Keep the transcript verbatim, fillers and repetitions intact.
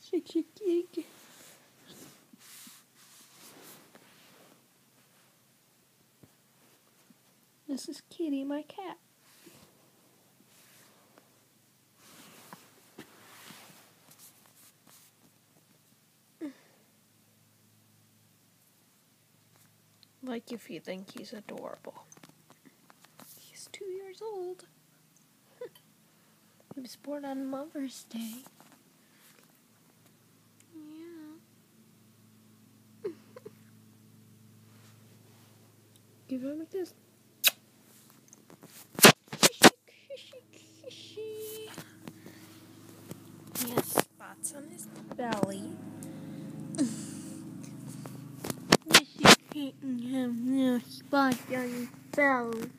Shake, shake, shake. This is Kitty, my cat. Like if you think he's adorable. He's two years old. He was born on Mother's Day. Yeah. Give him like this. He has spots on his belly. Yes, you can't have no spots on his belly.